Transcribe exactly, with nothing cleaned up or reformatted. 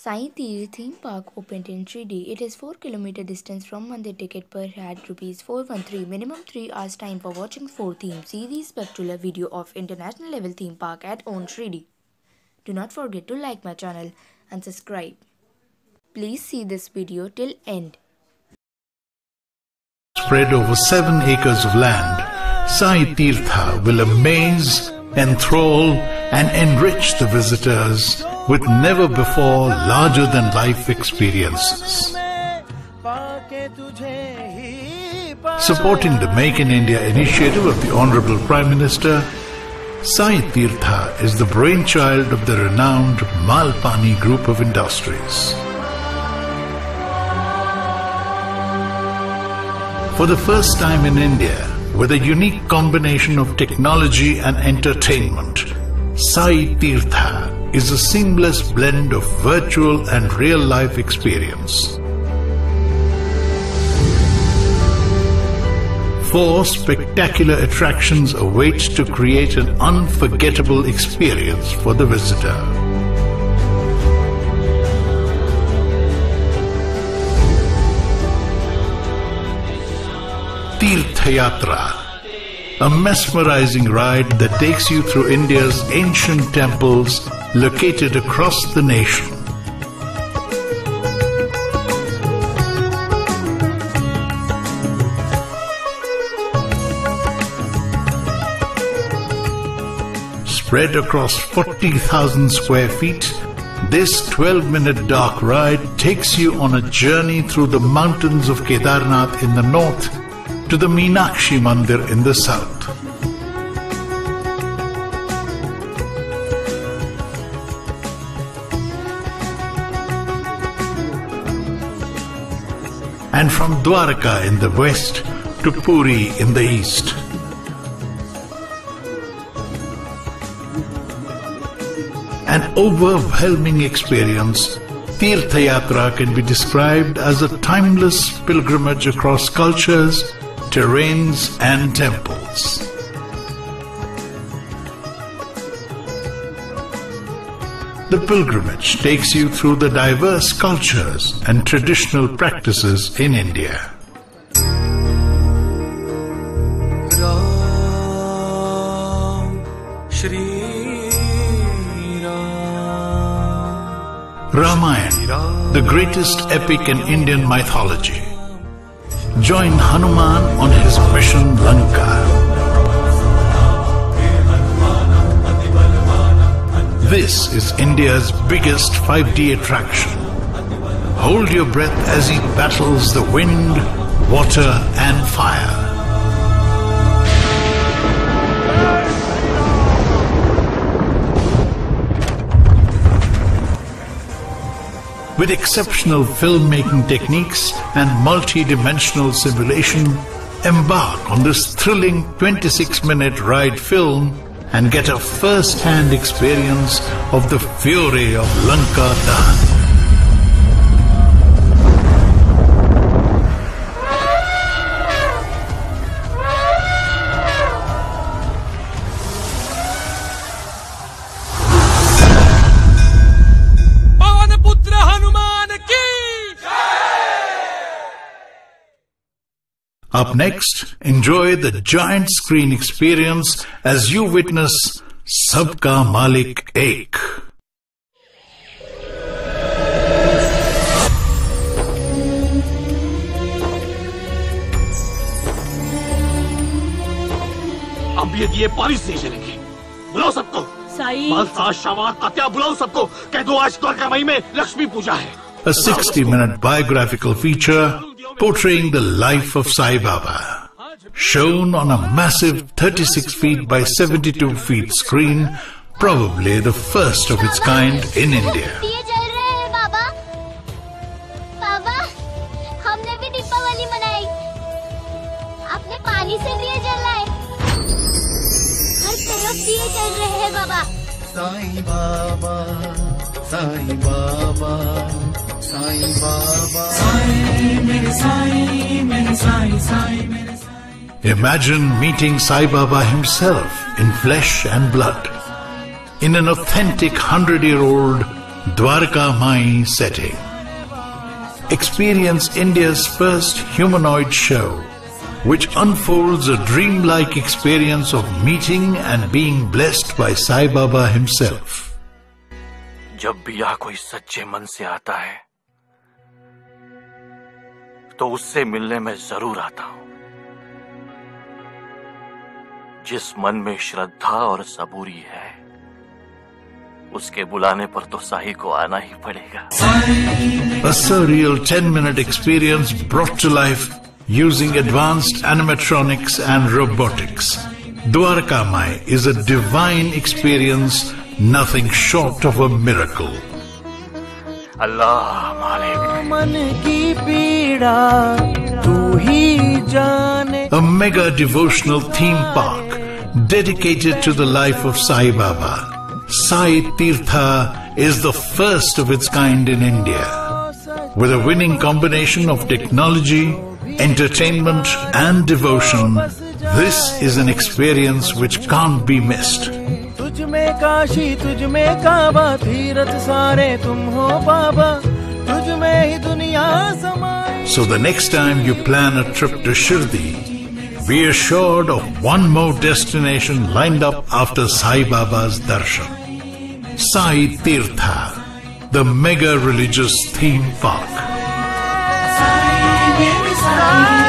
Sai Tirth theme park opened in three D. It is four kilometer distance from Mandir. Ticket per head rupees four hundred thirteen. Minimum three hours time for watching four themes. See the spectacular video of international level theme park at Own three D. Do not forget to like my channel and subscribe. Please see this video till end. Spread over seven acres of land, Sai Tirtha will amaze, enthrall and enrich the visitors with never-before larger-than-life experiences. Supporting the Make in India initiative of the Honorable Prime Minister, Sai Tirtha is the brainchild of the renowned Malpani Group of Industries. For the first time in India, with a unique combination of technology and entertainment, Sai Tirtha is a seamless blend of virtual and real-life experience. Four spectacular attractions await to create an unforgettable experience for the visitor. Tirth Yatra, a mesmerizing ride that takes you through India's ancient temples located across the nation. Spread across forty thousand square feet, this twelve minute dark ride takes you on a journey through the mountains of Kedarnath in the north to the Meenakshi Mandir in the south. And from Dwarka in the west to Puri in the east. An overwhelming experience, Tirtha Yatra can be described as a timeless pilgrimage across cultures, terrains and temples. The pilgrimage takes you through the diverse cultures and traditional practices in India. Ramayana, the greatest epic in Indian mythology. Join Hanuman on his mission Lanka. This is India's biggest five D attraction. Hold your breath as he battles the wind, water and fire. With exceptional filmmaking techniques and multi-dimensional simulation, embark on this thrilling twenty-six minute ride film and get a first-hand experience of the fury of Lanka Dahan. Up next, enjoy the giant screen experience as you witness Sabka Malik Ek. अब ये दिए बारिश नहीं चलेंगे। बुलाओ सबको। साईं। मालसा, शावात, तात्या बुलाओ सबको। कह दो आज द्वारकामाई में लक्ष्मी पूजा है। A sixty minute biographical feature portraying the life of Sai Baba, shown on a massive thirty-six feet by seventy-two feet screen, probably the first of its kind in India. Sai Baba, Sai Baba, Sai Baba, Sai mere Sai, mere Sai, Sai mere Sai. Imagine meeting Sai Baba himself in flesh and blood, in an authentic hundred-year-old Dwarka Mai setting. Experience India's first humanoid show, which unfolds a dreamlike experience of meeting and being blessed by Sai Baba himself. जब भी यहाँ कोई सच्चे मन से आता है तो उससे मिलने में जरूर आता हूं। जिस मन में श्रद्धा और सबूरी है उसके बुलाने पर तो साई को आना ही पड़ेगा। A surreal ten minute experience brought to life using advanced animatronics and robotics. Dwarka Mai is a divine experience, nothing short of a miracle. अल्लाह मालिक। मन की पीड़ा तू ही जाने। A mega devotional theme park dedicated to the life of Sai Baba. Sai Tirtha is the first of its kind in India. With a winning combination of technology, entertainment and devotion, this is an experience which can't be missed. तुझ में काशी तुझ में काबा तीरथ सारे तुम हो बाबा तुझ में ही दुनिया समाई। So the next time you plan a trip to Shirdi, be assured of one more destination lined up after Sai Baba's darshan. Sai Tirtha, the mega religious theme park. Sai मेरे साई।